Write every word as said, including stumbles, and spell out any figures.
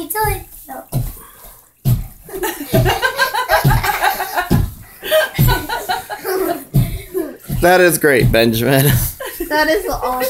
Wait till it. No. That is great, Benjamin. That is awesome.